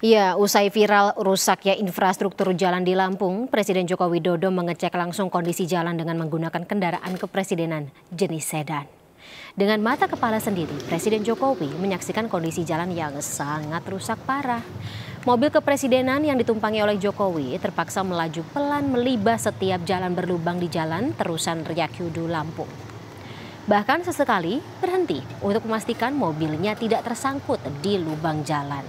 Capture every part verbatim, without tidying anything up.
Ya, usai viral rusaknya infrastruktur jalan di Lampung, Presiden Joko Widodo mengecek langsung kondisi jalan dengan menggunakan kendaraan kepresidenan jenis sedan. Dengan mata kepala sendiri, Presiden Jokowi menyaksikan kondisi jalan yang sangat rusak parah. Mobil kepresidenan yang ditumpangi oleh Jokowi terpaksa melaju pelan melibas setiap jalan berlubang di jalan terusan Ryakyudu Lampung. Bahkan sesekali berhenti untuk memastikan mobilnya tidak tersangkut di lubang jalan.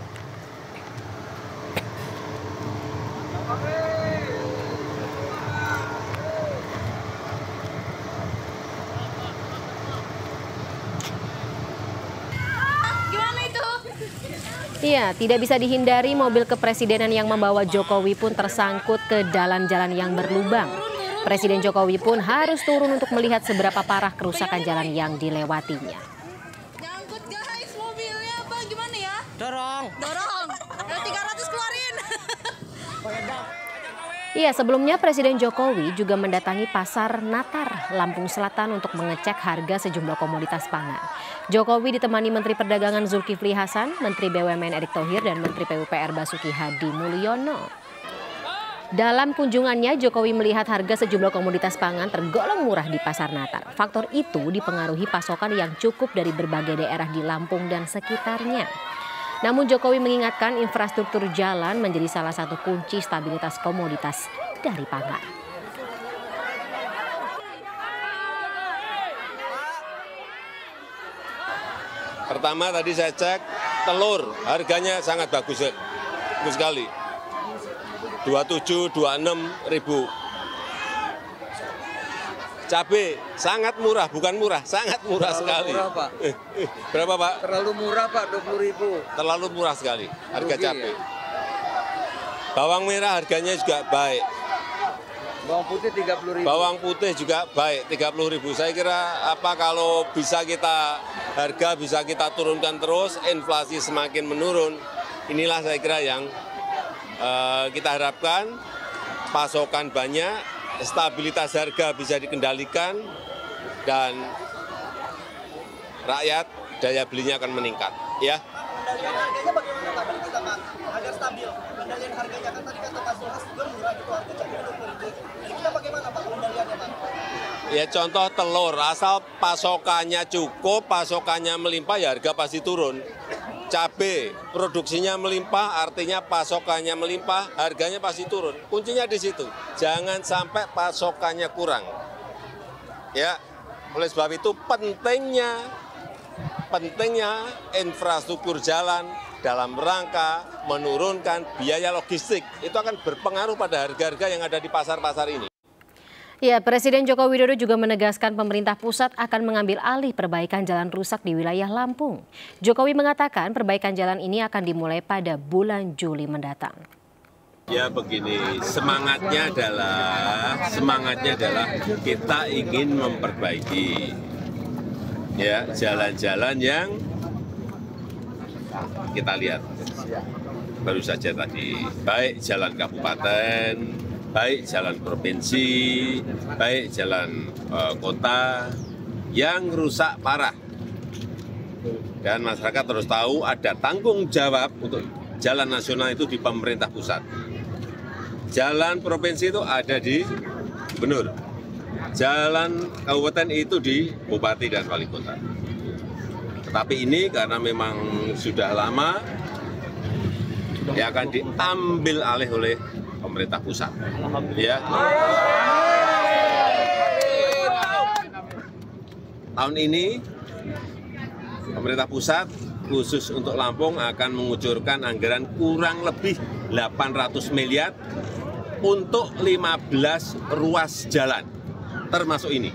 Iya, tidak bisa dihindari mobil kepresidenan yang membawa Jokowi pun tersangkut ke dalam jalan yang berlubang. Presiden Jokowi pun harus turun untuk melihat seberapa parah kerusakan jalan yang dilewatinya. Nyangkut guys mobilnya apa gimana ya? Dorong. Dorong. tiga ratus keluarin. Iya, sebelumnya Presiden Jokowi juga mendatangi Pasar Natar, Lampung Selatan untuk mengecek harga sejumlah komoditas pangan. Jokowi ditemani Menteri Perdagangan Zulkifli Hasan, Menteri B U M N Erick Thohir, dan Menteri P U P R Basuki Hadi Mulyono. Dalam kunjungannya, Jokowi melihat harga sejumlah komoditas pangan tergolong murah di Pasar Natar. Faktor itu dipengaruhi pasokan yang cukup dari berbagai daerah di Lampung dan sekitarnya. Namun Jokowi mengingatkan infrastruktur jalan menjadi salah satu kunci stabilitas komoditas dari pangan. Pertama tadi saya cek telur harganya sangat bagus, bagus sekali, dua puluh tujuh, dua puluh enam ribu. Cabai sangat murah, bukan murah, sangat murah Terlalu sekali. Murah, Pak. Berapa Pak? Terlalu murah Pak, dua puluh ribu. Terlalu murah sekali harga Rugi, cabai. ya? Bawang merah harganya juga baik. Bawang putih tiga puluh ribu. Bawang putih juga baik, tiga puluh ribu. Saya kira apa kalau bisa kita harga bisa kita turunkan terus, inflasi semakin menurun. Inilah saya kira yang uh, kita harapkan, pasokan banyak, stabilitas harga bisa dikendalikan, dan rakyat daya belinya akan meningkat. Ya. Kendalian harganya bagaimana Pak dari kita Pak? Agar stabil. Kendalian harganya kan tadi kata Pak Zulhas juga murah gitu, harga cabai dua puluh ribu. Jadi kita bagaimana Pak kendaliannya Pak? Ya contoh telur, asal pasokannya cukup, pasokannya melimpah, ya harga pasti turun. Cabai, produksinya melimpah, artinya pasokannya melimpah, harganya pasti turun. Kuncinya di situ, jangan sampai pasokannya kurang. Ya, oleh sebab itu pentingnya, pentingnya infrastruktur jalan dalam rangka menurunkan biaya logistik. Itu akan berpengaruh pada harga-harga yang ada di pasar-pasar ini. Ya, Presiden Joko Widodo juga menegaskan pemerintah pusat akan mengambil alih perbaikan jalan rusak di wilayah Lampung. Jokowi mengatakan perbaikan jalan ini akan dimulai pada bulan Juli mendatang. Ya begini, semangatnya adalah semangatnya adalah kita ingin memperbaiki ya jalan-jalan yang kita lihat baru saja tadi, baik jalan kabupaten, baik jalan provinsi, baik jalan uh, kota yang rusak parah. Dan masyarakat terus tahu ada tanggung jawab untuk jalan nasional itu di pemerintah pusat. Jalan provinsi itu ada di gubernur. Jalan kabupaten itu di bupati dan wali kota. Tetapi ini karena memang sudah lama, ya akan diambil alih oleh pemerintah pusat. Ya. Tahun ini pemerintah pusat khusus untuk Lampung akan mengucurkan anggaran kurang lebih delapan ratus miliar untuk lima belas ruas jalan, termasuk ini.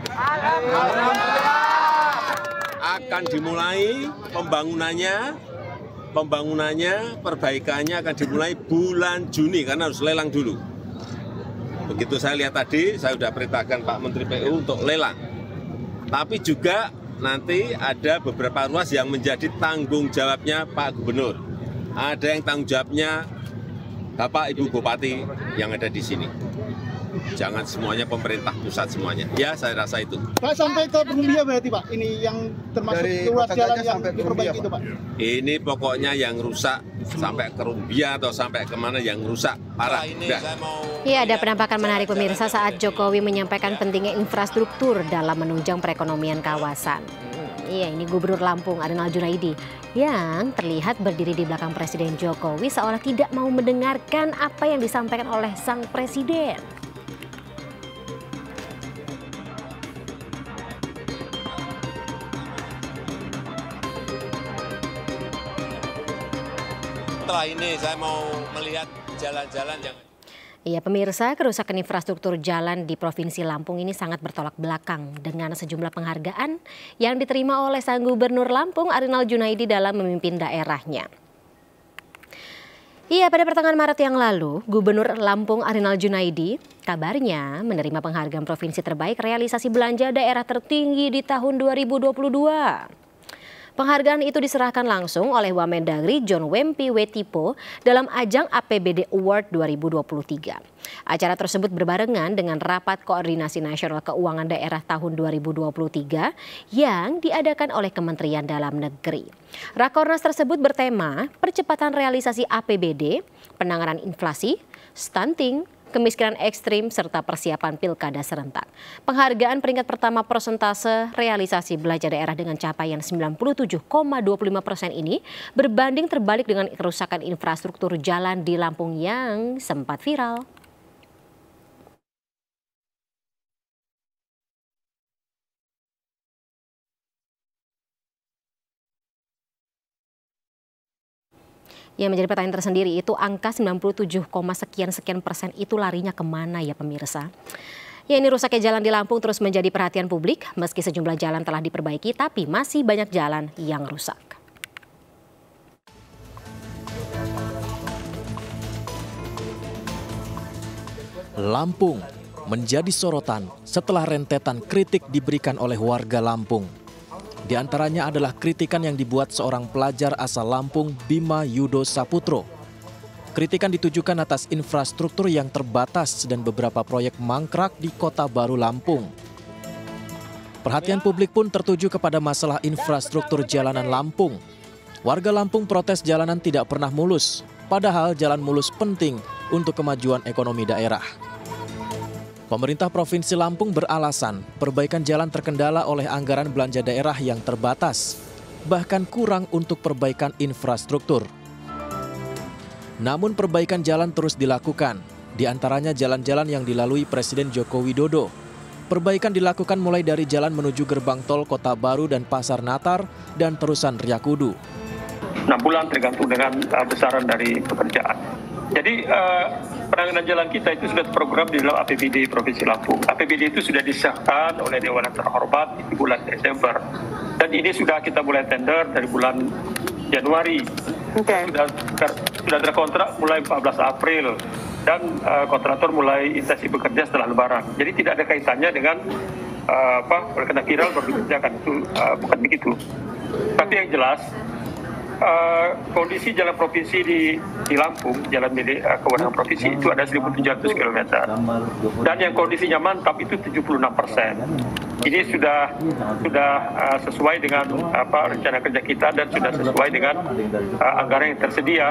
Akan dimulai pembangunannya, pembangunannya, perbaikannya akan dimulai bulan Juni karena harus lelang dulu. Begitu saya lihat tadi, saya sudah perintahkan Pak Menteri P U untuk lelang. Tapi juga nanti ada beberapa ruas yang menjadi tanggung jawabnya Pak Gubernur. Ada yang tanggung jawabnya Bapak Ibu Bupati yang ada di sini. Jangan semuanya pemerintah pusat semuanya. Ya, saya rasa itu. Pak, sampai ke Perumbia berarti Pak, ini yang termasuk Dari ruas Kota jalan Gajah yang sampai Perumbia, diperbaiki itu Pak? Ini pokoknya yang rusak sampai ke Rumbia atau sampai kemana yang rusak parah. Udah. Ya, ada penampakan menarik pemirsa saat Jokowi menyampaikan pentingnya infrastruktur dalam menunjang perekonomian kawasan. Iya, ini Gubernur Lampung Arinal Junaidi yang terlihat berdiri di belakang Presiden Jokowi seolah tidak mau mendengarkan apa yang disampaikan oleh sang presiden. Setelah ini saya mau melihat jalan-jalan yang... Iya pemirsa, kerusakan infrastruktur jalan di Provinsi Lampung ini sangat bertolak belakang dengan sejumlah penghargaan yang diterima oleh sang Gubernur Lampung Arinal Junaidi dalam memimpin daerahnya. Iya, pada pertengahan Maret yang lalu, Gubernur Lampung Arinal Junaidi kabarnya menerima penghargaan provinsi terbaik realisasi belanja daerah tertinggi di tahun dua ribu dua puluh dua. Penghargaan itu diserahkan langsung oleh Wamendagri John Wempi Wetipo dalam ajang A P B D Award dua ribu dua puluh tiga. Acara tersebut berbarengan dengan Rapat Koordinasi Nasional Keuangan Daerah tahun dua ribu dua puluh tiga yang diadakan oleh Kementerian Dalam Negeri. Rakornas tersebut bertema percepatan realisasi A P B D, penanganan inflasi, stunting, kemiskinan ekstrim, serta persiapan pilkada serentak. Penghargaan peringkat pertama persentase realisasi belanja daerah dengan capaian sembilan puluh tujuh koma dua puluh lima persen ini berbanding terbalik dengan kerusakan infrastruktur jalan di Lampung yang sempat viral. Yang menjadi pertanyaan tersendiri itu angka sembilan puluh tujuh, sekian sekian persen itu larinya kemana ya pemirsa? Ya, ini rusaknya jalan di Lampung terus menjadi perhatian publik meski sejumlah jalan telah diperbaiki tapi masih banyak jalan yang rusak. Lampung menjadi sorotan setelah rentetan kritik diberikan oleh warga Lampung. Di antaranya adalah kritikan yang dibuat seorang pelajar asal Lampung, Bima Yudo Saputro. Kritikan ditujukan atas infrastruktur yang terbatas dan beberapa proyek mangkrak di Kota Baru Lampung. Perhatian publik pun tertuju kepada masalah infrastruktur jalanan Lampung. Warga Lampung protes jalanan tidak pernah mulus, padahal jalan mulus penting untuk kemajuan ekonomi daerah. Pemerintah Provinsi Lampung beralasan perbaikan jalan terkendala oleh anggaran belanja daerah yang terbatas, bahkan kurang untuk perbaikan infrastruktur. Namun perbaikan jalan terus dilakukan, di antaranya jalan-jalan yang dilalui Presiden Joko Widodo. Perbaikan dilakukan mulai dari jalan menuju gerbang tol Kota Baru dan Pasar Natar dan terusan Riyakudu. enam bulan tergantung dengan uh, besaran dari pekerjaan. Jadi uh, penanganan jalan kita itu sudah terprogram di dalam A P B D Provinsi Lampung. A P B D itu sudah disahkan oleh Dewan yang terhormat di bulan Desember. Dan ini sudah kita mulai tender dari bulan Januari. Okay. Sudah, ter, sudah terkontrak mulai empat belas April. Dan uh, kontraktor mulai intensif bekerja setelah Lebaran. Jadi tidak ada kaitannya dengan uh, apa kena viral baru dikerjakan. Itu uh, bukan begitu. Tapi yang jelas, Uh, kondisi jalan provinsi di, di Lampung, jalan milik uh, kewenangan provinsi itu ada seribu tujuh ratus kilometer. Dan yang kondisinya mantap itu tujuh puluh enam persen. Ini sudah sudah uh, sesuai dengan apa rencana kerja kita dan sudah sesuai dengan uh, anggaran yang tersedia.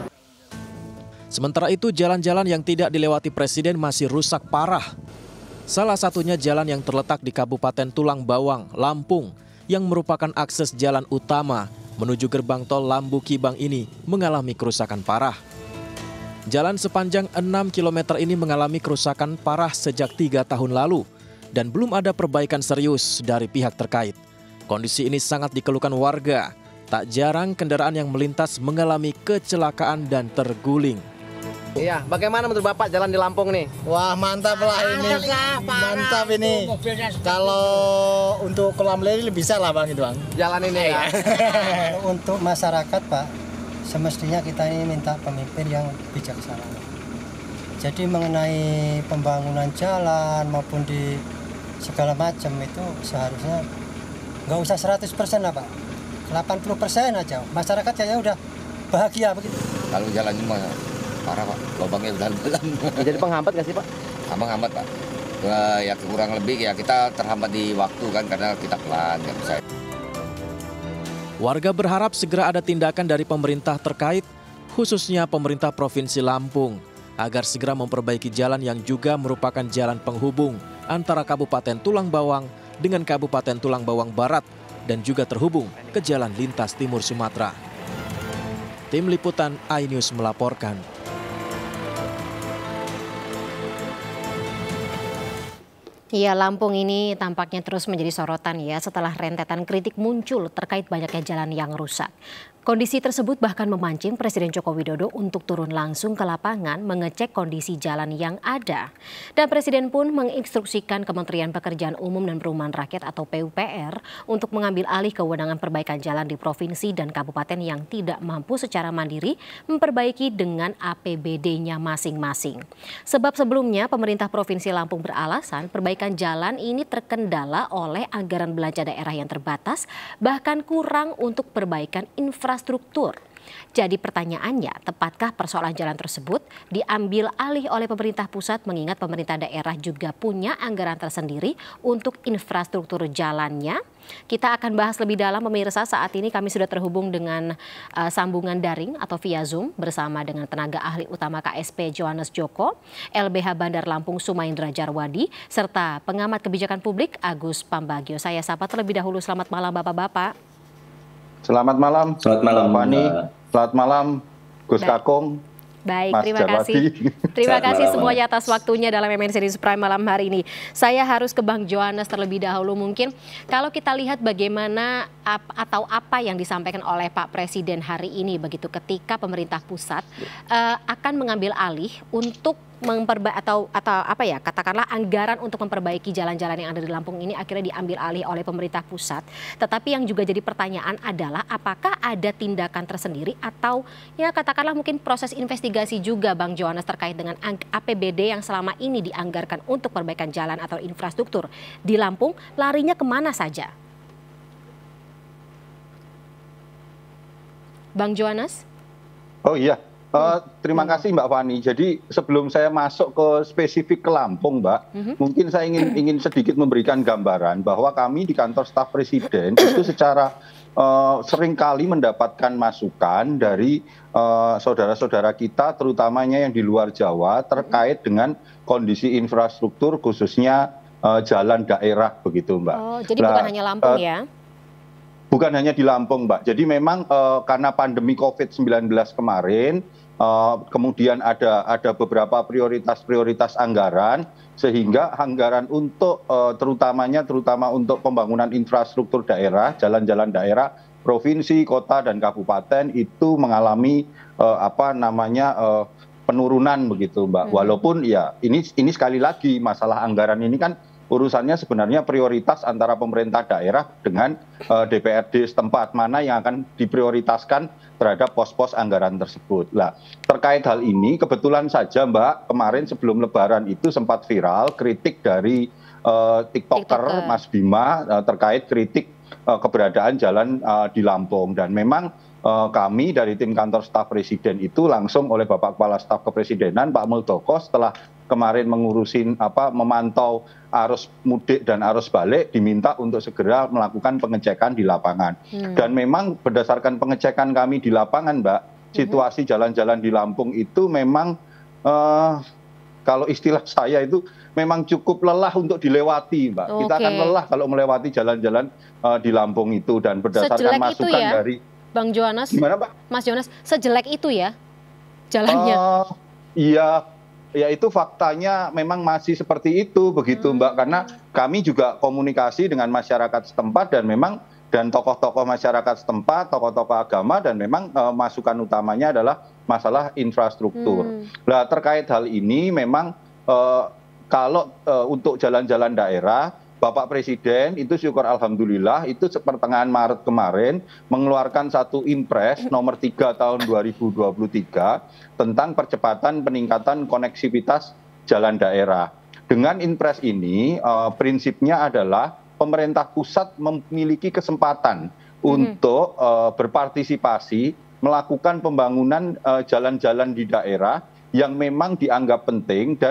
Sementara itu jalan-jalan yang tidak dilewati Presiden masih rusak parah. Salah satunya jalan yang terletak di Kabupaten Tulang Bawang, Lampung, yang merupakan akses jalan utama menuju gerbang tol Lambu Kibang ini mengalami kerusakan parah. Jalan sepanjang enam kilometer ini mengalami kerusakan parah sejak tiga tahun lalu dan belum ada perbaikan serius dari pihak terkait. Kondisi ini sangat dikeluhkan warga. Tak jarang kendaraan yang melintas mengalami kecelakaan dan terguling. Iya, bagaimana menurut Bapak jalan di Lampung nih? Wah, mantap lah ini. Mantap ini. Kalau untuk kolam lele bisa lah Bang itu Bang. Jalan ini ya. Untuk masyarakat Pak, semestinya kita ini minta pemimpin yang bijaksana. Jadi mengenai pembangunan jalan maupun di segala macam itu seharusnya nggak usah seratus persen lah Pak. delapan puluh persen aja. Masyarakat kayaknya udah bahagia begitu. Kalau jalan cuma parah Pak, lubangnya dalam-dalam. Jadi penghambat nggak sih Pak? Menghambat Pak. Uh, ya kurang lebih ya kita terhambat di waktu kan karena kita pelan nggak bisa. Warga berharap segera ada tindakan dari pemerintah terkait, khususnya pemerintah Provinsi Lampung, agar segera memperbaiki jalan yang juga merupakan jalan penghubung antara Kabupaten Tulang Bawang dengan Kabupaten Tulang Bawang Barat dan juga terhubung ke jalan lintas timur Sumatera. Tim Liputan iNews melaporkan. Ya, Lampung ini tampaknya terus menjadi sorotan ya setelah rentetan kritik muncul terkait banyaknya jalan yang rusak. Kondisi tersebut bahkan memancing Presiden Joko Widodo untuk turun langsung ke lapangan mengecek kondisi jalan yang ada. Dan Presiden pun menginstruksikan Kementerian Pekerjaan Umum dan Perumahan Rakyat atau P U P R untuk mengambil alih kewenangan perbaikan jalan di provinsi dan kabupaten yang tidak mampu secara mandiri memperbaiki dengan A P B D-nya masing-masing. Sebab sebelumnya pemerintah Provinsi Lampung beralasan perbaikan jalan ini terkendala oleh anggaran belanja daerah yang terbatas, bahkan kurang untuk perbaikan infrastruktur. infrastruktur. Jadi pertanyaannya, tepatkah persoalan jalan tersebut diambil alih oleh pemerintah pusat mengingat pemerintah daerah juga punya anggaran tersendiri untuk infrastruktur jalannya? Kita akan bahas lebih dalam pemirsa. Saat ini kami sudah terhubung dengan uh, sambungan daring atau via Zoom bersama dengan tenaga ahli utama K S P Johannes Joko, L B H Bandar Lampung Sumaindra Jarwadi, serta pengamat kebijakan publik Agus Pambagio. Saya sapa terlebih dahulu, selamat malam Bapak-Bapak. Selamat malam, selamat malam, Fani. Selamat malam, Gus Kakung. Baik, Mas terima Jarwadi. kasih. Terima Selamat kasih malam. semuanya atas waktunya dalam M N Series Prime malam hari ini. Saya harus ke Bang Johannes terlebih dahulu. Mungkin kalau kita lihat bagaimana ap, atau apa yang disampaikan oleh Pak Presiden hari ini begitu ketika pemerintah pusat uh, akan mengambil alih untuk memperba atau atau apa ya katakanlah anggaran untuk memperbaiki jalan-jalan yang ada di Lampung ini akhirnya diambil alih oleh pemerintah pusat. Tetapi yang juga jadi pertanyaan adalah apakah ada tindakan tersendiri atau ya katakanlah mungkin proses investigasi juga Bang Johannes terkait dengan A P B D yang selama ini dianggarkan untuk perbaikan jalan atau infrastruktur di Lampung larinya kemana saja? Bang Johannes? Oh iya. Uh, terima kasih Mbak Fani. Jadi sebelum saya masuk ke spesifik ke Lampung, Mbak, mm-hmm. mungkin saya ingin ingin sedikit memberikan gambaran bahwa kami di kantor staf Presiden itu secara uh, seringkali mendapatkan masukan dari saudara-saudara uh, kita, terutamanya yang di luar Jawa, terkait dengan kondisi infrastruktur khususnya uh, jalan daerah begitu, Mbak. Oh, jadi nah, bukan hanya Lampung uh, ya? Bukan hanya di Lampung, Mbak. Jadi memang uh, karena pandemi COVID sembilan belas kemarin, uh, kemudian ada ada beberapa prioritas-prioritas anggaran, sehingga anggaran untuk uh, terutamanya terutama untuk pembangunan infrastruktur daerah, jalan-jalan daerah, provinsi, kota, dan kabupaten itu mengalami uh, apa namanya uh, penurunan begitu, Mbak. Hmm. Walaupun ya ini ini sekali lagi masalah anggaran ini kan urusannya sebenarnya prioritas antara pemerintah daerah dengan uh, D P R D setempat, mana yang akan diprioritaskan terhadap pos-pos anggaran tersebut. Nah, terkait hal ini kebetulan saja Mbak, kemarin sebelum Lebaran itu sempat viral kritik dari uh, TikToker, TikToker Mas Bima uh, terkait kritik uh, keberadaan jalan uh, di Lampung. Dan memang uh, kami dari tim kantor staf Presiden itu langsung oleh Bapak Kepala Staf Kepresidenan Pak Muldoko setelah kemarin mengurusin apa memantau arus mudik dan arus balik diminta untuk segera melakukan pengecekan di lapangan. Hmm. Dan memang berdasarkan pengecekan kami di lapangan, Mbak, situasi jalan-jalan di Lampung itu memang uh, kalau istilah saya itu memang cukup lelah untuk dilewati, Mbak. Okay. Kita akan lelah kalau melewati jalan-jalan uh, di Lampung itu dan berdasarkan sejelek masukan ya, dari Bang Johannes. Gimana, Pak? Mas Johannes, sejelek itu ya jalannya? Uh, iya. Ya itu faktanya memang masih seperti itu begitu Mbak, karena kami juga komunikasi dengan masyarakat setempat dan memang dan tokoh-tokoh masyarakat setempat, tokoh-tokoh agama, dan memang e, masukan utamanya adalah masalah infrastruktur. Hmm. Nah, terkait hal ini memang e, kalau e, untuk jalan-jalan daerah, Bapak Presiden itu syukur alhamdulillah itu pertengahan Maret kemarin mengeluarkan satu impres nomor tiga tahun dua ribu dua puluh tiga tentang percepatan peningkatan koneksivitas jalan daerah. Dengan impres ini uh, prinsipnya adalah pemerintah pusat memiliki kesempatan mm-hmm. untuk uh, berpartisipasi melakukan pembangunan jalan-jalan uh, di daerah yang memang dianggap penting dan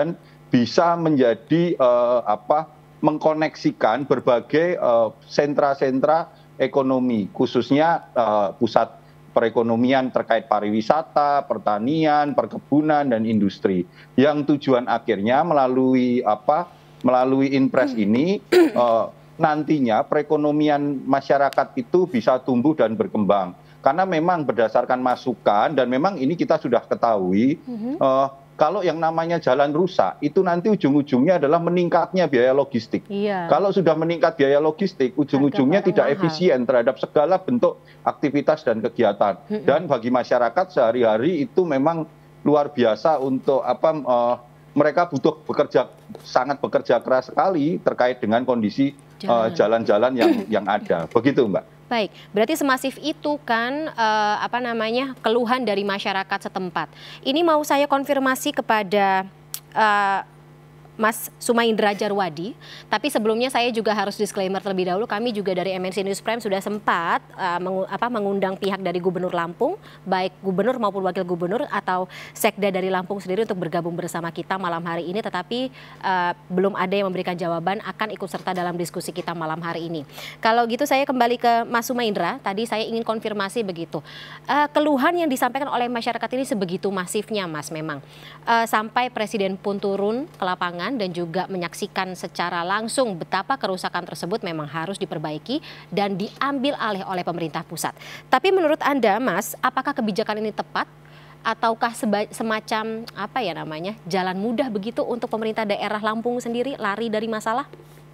bisa menjadi uh, apa mengkoneksikan berbagai sentra-sentra uh, ekonomi, khususnya uh, pusat perekonomian terkait pariwisata, pertanian, perkebunan, dan industri. Yang tujuan akhirnya melalui apa? Melalui Inpres ini uh, nantinya perekonomian masyarakat itu bisa tumbuh dan berkembang. Karena memang berdasarkan masukan dan memang ini kita sudah ketahui. Uh, Kalau yang namanya jalan rusak, itu nanti ujung-ujungnya adalah meningkatnya biaya logistik. Iya. Kalau sudah meningkat biaya logistik, ujung-ujungnya tidak mahal. efisien terhadap segala bentuk aktivitas dan kegiatan. Mm-mm. Dan bagi masyarakat sehari-hari itu memang luar biasa untuk apa? Uh, mereka butuh bekerja sangat bekerja keras sekali terkait dengan kondisi jalan-jalan uh, yang yang ada. Begitu, Mbak. Baik, berarti semasif itu kan uh, apa namanya keluhan dari masyarakat setempat. Ini mau saya konfirmasi kepada uh, Mas Sumaindra Djarwadi, tapi sebelumnya saya juga harus disclaimer terlebih dahulu, kami juga dari M N C News Prime sudah sempat uh, mengu apa, mengundang pihak dari Gubernur Lampung, baik Gubernur maupun Wakil Gubernur atau Sekda dari Lampung sendiri untuk bergabung bersama kita malam hari ini, tetapi uh, belum ada yang memberikan jawaban akan ikut serta dalam diskusi kita malam hari ini. Kalau gitu saya kembali ke Mas Sumaindra, tadi saya ingin konfirmasi begitu. Uh, keluhan yang disampaikan oleh masyarakat ini sebegitu masifnya, Mas, memang. Uh, sampai Presiden pun turun ke lapangan dan juga menyaksikan secara langsung betapa kerusakan tersebut memang harus diperbaiki dan diambil alih oleh pemerintah pusat. Tapi menurut Anda, Mas, apakah kebijakan ini tepat ataukah semacam apa ya namanya jalan mudah begitu untuk pemerintah daerah Lampung sendiri lari dari masalah?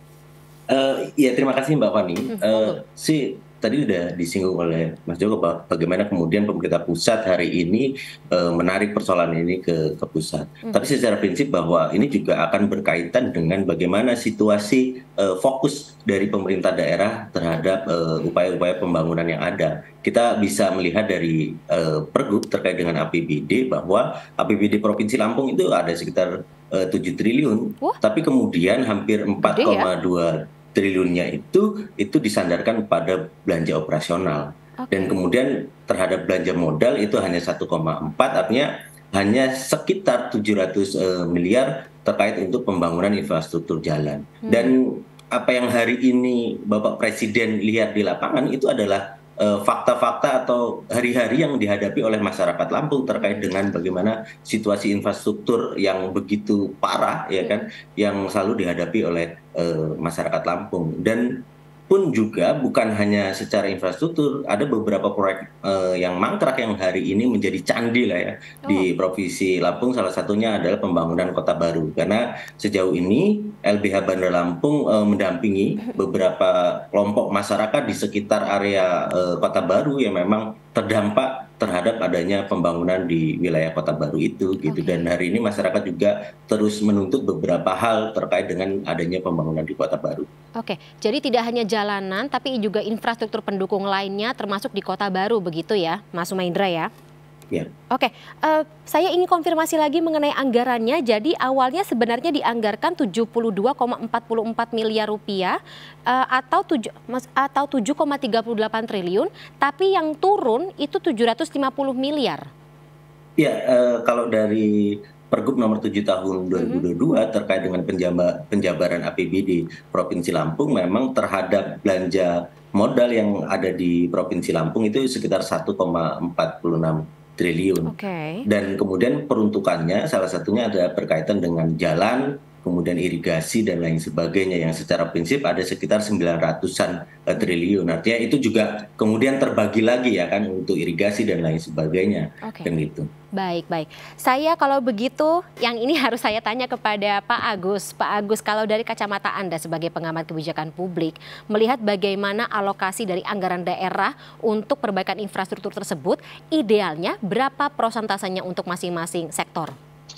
Uh, ya terima kasih Mbak Fani. Hmm, uh, si tadi sudah disinggung oleh Mas Joko bagaimana kemudian pemerintah pusat hari ini uh, menarik persoalan ini ke, ke pusat. Hmm. Tapi secara prinsip bahwa ini juga akan berkaitan dengan bagaimana situasi uh, fokus dari pemerintah daerah terhadap upaya-upaya uh, pembangunan yang ada. Kita bisa melihat dari uh, Pergub terkait dengan A P B D bahwa A P B D Provinsi Lampung itu ada sekitar uh, tujuh triliun, uh. tapi kemudian hampir empat koma dua triliunnya itu itu disandarkan pada belanja operasional. Okay. Dan kemudian terhadap belanja modal itu hanya satu koma empat, artinya hanya sekitar tujuh ratus uh, miliar terkait untuk pembangunan infrastruktur jalan. Hmm. Dan apa yang hari ini Bapak Presiden lihat di lapangan itu adalah fakta-fakta uh, atau hari-hari yang dihadapi oleh masyarakat Lampung terkait dengan bagaimana situasi infrastruktur yang begitu parah, ya kan, yang selalu dihadapi oleh uh, masyarakat Lampung. Dan pun juga bukan hanya secara infrastruktur, ada beberapa proyek uh, yang mangkrak yang hari ini menjadi candi lah ya oh. di Provinsi Lampung. Salah satunya adalah pembangunan Kota Baru, karena sejauh ini L B H Bandar Lampung uh, mendampingi beberapa kelompok masyarakat di sekitar area uh, Kota Baru yang memang terdampak terhadap adanya pembangunan di wilayah Kota Baru itu gitu. Okay. Dan hari ini masyarakat juga terus menuntut beberapa hal terkait dengan adanya pembangunan di Kota Baru. Oke, jadi tidak hanya jalanan tapi juga infrastruktur pendukung lainnya termasuk di Kota Baru begitu ya, Mas Sumaindra ya? Ya. Oke, uh, saya ingin konfirmasi lagi mengenai anggarannya. Jadi awalnya sebenarnya dianggarkan tujuh puluh dua koma empat puluh empat miliar rupiah uh, atau tujuh atau tujuh koma tiga puluh delapan triliun, tapi yang turun itu tujuh ratus lima puluh miliar. Ya, uh, kalau dari Pergub nomor tujuh tahun dua ribu dua puluh dua mm-hmm. terkait dengan penjaba, penjabaran A P B D Provinsi Lampung, memang terhadap belanja modal yang ada di Provinsi Lampung itu sekitar satu koma empat puluh enam triliun. Okay. Dan kemudian peruntukannya salah satunya ada berkaitan dengan jalan, kemudian irigasi dan lain sebagainya yang secara prinsip ada sekitar sembilan ratusan triliun. Artinya itu juga kemudian terbagi lagi ya kan untuk irigasi dan lain sebagainya. Okay. Dan itu. Baik, baik. Saya kalau begitu yang ini harus saya tanya kepada Pak Agus. Pak Agus, kalau dari kacamata Anda sebagai pengamat kebijakan publik, melihat bagaimana alokasi dari anggaran daerah untuk perbaikan infrastruktur tersebut, idealnya berapa prosentasenya untuk masing-masing sektor?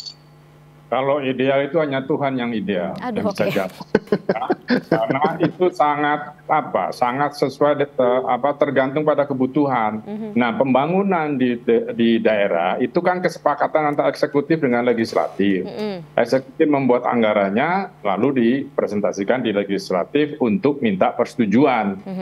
Kalau ideal itu hanya Tuhan yang ideal. Aduh, yang bisa okay. jawab. Ya, karena itu sangat apa? Sangat sesuai de, apa tergantung pada kebutuhan. Mm-hmm. Nah, pembangunan di di daerah itu kan kesepakatan antara eksekutif dengan legislatif. Mm-hmm. Eksekutif membuat anggarannya lalu dipresentasikan di legislatif untuk minta persetujuan. Mm-hmm.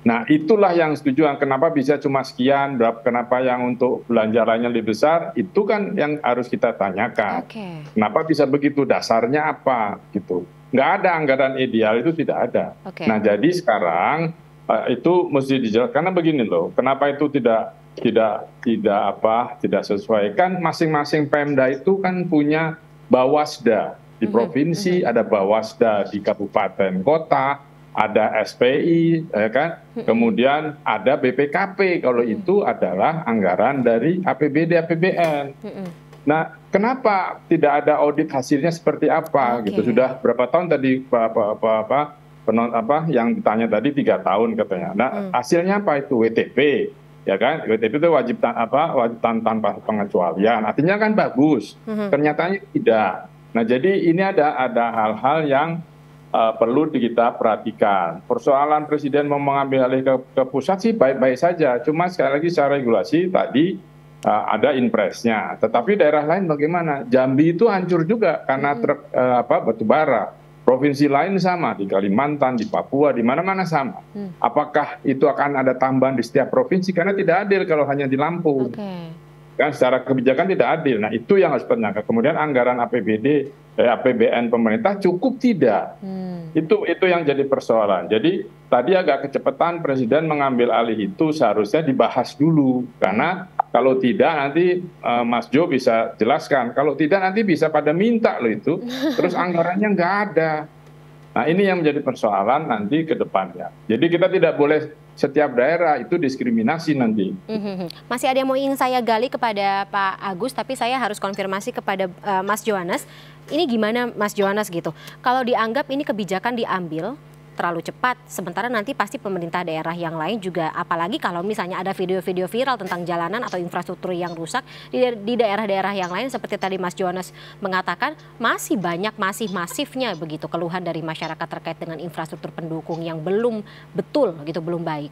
Nah, itulah yang setuju. Kenapa bisa cuma sekian, berapa, kenapa yang untuk belanja lainnya lebih besar, itu kan yang harus kita tanyakan. Okay. Kenapa bisa begitu, dasarnya apa, gitu. Nggak ada anggaran ideal, itu tidak ada. Okay. Nah, jadi sekarang uh, itu mesti dijelaskan, karena begini loh, kenapa itu tidak tidak tidak apa, tidak sesuai. Kan masing-masing Pemda itu kan punya Bawasda. Di provinsi mm-hmm. ada Bawasda, di kabupaten kota ada S P I, ya kan? Kemudian ada B P K P, kalau mm-hmm. itu adalah anggaran dari A P B D A P B N. Mm-hmm. Nah, kenapa tidak ada audit hasilnya seperti apa? Okay. Gitu sudah berapa tahun tadi apa apa apa penon apa yang ditanya tadi tiga tahun katanya. Nah, mm. hasilnya apa itu? W T P, ya kan? W T P itu wajib apa? Wajib tanpa pengecualian. Artinya kan bagus. Mm-hmm. Ternyata tidak. Nah, jadi ini ada ada hal-hal yang Uh, perlu kita perhatikan. Persoalan Presiden mau mengambil alih ke, ke pusat sih baik-baik saja. Cuma sekali lagi secara regulasi tadi uh, ada impresnya. Tetapi daerah lain bagaimana? Jambi itu hancur juga karena truk uh, apa batu bara. Provinsi lain sama, di Kalimantan, di Papua, di mana-mana sama. Hmm. Apakah itu akan ada tambahan di setiap provinsi? Karena tidak adil kalau hanya di Lampung. Okay. Kan secara kebijakan tidak adil. Nah, itu yang harus ditanyakan. Kemudian anggaran A P B D, eh, A P B N pemerintah cukup tidak? Hmm. Itu itu yang jadi persoalan. Jadi tadi agak kecepatan Presiden mengambil alih itu seharusnya dibahas dulu. Karena kalau tidak nanti uh, Mas Jo bisa jelaskan. Kalau tidak nanti bisa pada minta loh itu. Terus anggarannya nggak ada. Nah, ini yang menjadi persoalan nanti ke depannya. Jadi kita tidak boleh setiap daerah itu diskriminasi nanti. Mm-hmm. Masih ada yang mau ingin saya gali kepada Pak Agus, tapi saya harus konfirmasi kepada uh, Mas Johannes. Ini gimana Mas Johannes gitu? Kalau dianggap ini kebijakan diambil terlalu cepat, sementara nanti pasti pemerintah daerah yang lain juga, apalagi kalau misalnya ada video-video viral tentang jalanan atau infrastruktur yang rusak di, di daerah-daerah yang lain, seperti tadi Mas Johannes mengatakan, masih banyak, masih masifnya begitu keluhan dari masyarakat terkait dengan infrastruktur pendukung yang belum betul gitu, belum baik.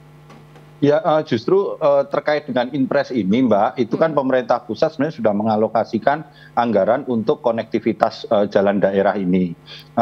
Ya, justru terkait dengan Inpres ini, Mbak, itu kan pemerintah pusat sebenarnya sudah mengalokasikan anggaran untuk konektivitas jalan daerah ini.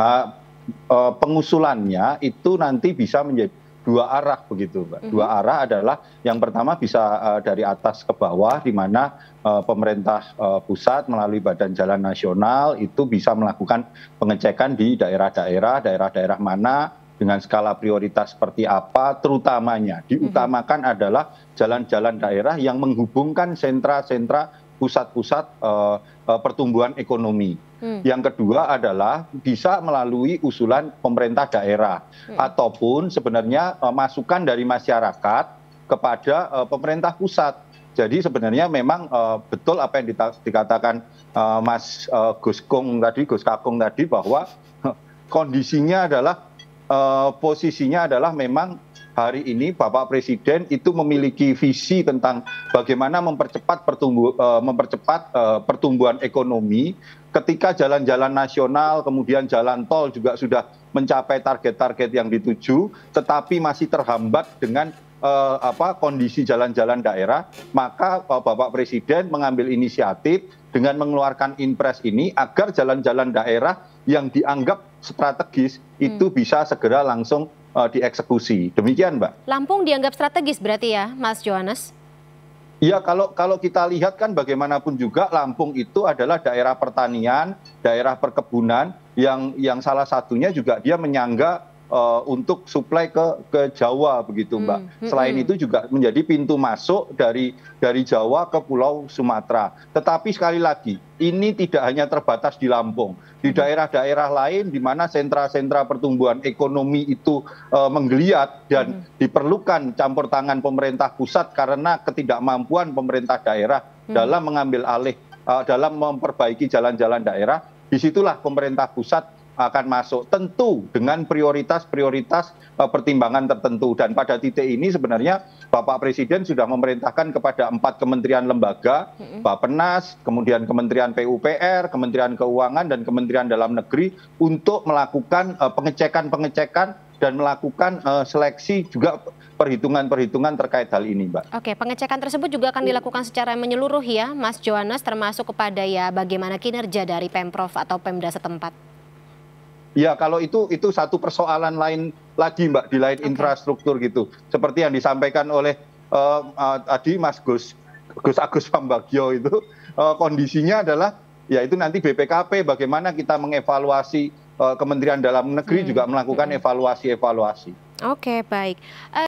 Pengusulannya itu nanti bisa menjadi dua arah begitu, Mbak. Dua arah adalah yang pertama bisa uh, dari atas ke bawah, di mana uh, pemerintah uh, pusat melalui Badan Jalan Nasional itu bisa melakukan pengecekan di daerah-daerah, daerah-daerah mana dengan skala prioritas seperti apa, terutamanya diutamakan adalah jalan-jalan daerah yang menghubungkan sentra-sentra pusat-pusat uh, uh, pertumbuhan ekonomi. Hmm. Yang kedua adalah bisa melalui usulan pemerintah daerah hmm. ataupun sebenarnya uh, masukan dari masyarakat kepada uh, pemerintah pusat. Jadi sebenarnya memang uh, betul apa yang dikatakan uh, Mas uh, Gus Kung tadi, Gus Kakung tadi, bahwa uh, kondisinya adalah uh, posisinya adalah memang hari ini Bapak Presiden itu memiliki visi tentang bagaimana mempercepat pertumbu, uh, mempercepat uh, pertumbuhan ekonomi. Ketika jalan-jalan nasional, kemudian jalan tol juga sudah mencapai target-target yang dituju, tetapi masih terhambat dengan uh, apa, kondisi jalan-jalan daerah, maka uh, Bapak Presiden mengambil inisiatif dengan mengeluarkan Inpres ini agar jalan-jalan daerah yang dianggap strategis hmm. itu bisa segera langsung uh, dieksekusi. Demikian, Mbak. Lampung dianggap strategis berarti ya, Mas Johannes? Ya, kalau kalau kita lihat kan bagaimanapun juga Lampung itu adalah daerah pertanian, daerah perkebunan yang yang salah satunya juga dia menyangga uh, untuk suplai ke ke Jawa begitu, Mbak. Hmm, Selain hmm. itu juga menjadi pintu masuk dari dari Jawa ke Pulau Sumatera. Tetapi sekali lagi, ini tidak hanya terbatas di Lampung. Di daerah-daerah lain di mana sentra-sentra pertumbuhan ekonomi itu uh, menggeliat dan hmm. diperlukan campur tangan pemerintah pusat karena ketidakmampuan pemerintah daerah hmm. dalam mengambil alih, uh, dalam memperbaiki jalan-jalan daerah, disitulah pemerintah pusat akan masuk, tentu dengan prioritas-prioritas uh, pertimbangan tertentu. Dan pada titik ini sebenarnya Bapak Presiden sudah memerintahkan kepada empat kementerian lembaga, mm-hmm. Bappenas, kemudian Kementerian P U P R, Kementerian Keuangan, dan Kementerian Dalam Negeri untuk melakukan uh, pengecekan-pengecekan dan melakukan uh, seleksi juga perhitungan-perhitungan terkait hal ini, Mbak. Oke, pengecekan tersebut juga akan dilakukan secara menyeluruh ya, Mas Johannes, termasuk kepada ya bagaimana kinerja dari Pemprov atau Pemda setempat. Ya kalau itu itu satu persoalan lain lagi Mbak, di lain okay. infrastruktur gitu. Seperti yang disampaikan oleh uh, uh, tadi Mas Gus Gus Agus Pambagio itu uh, kondisinya adalah ya itu nanti B P K P bagaimana kita mengevaluasi uh, Kementerian Dalam Negeri hmm. juga melakukan evaluasi-evaluasi. Oke, baik. Uh,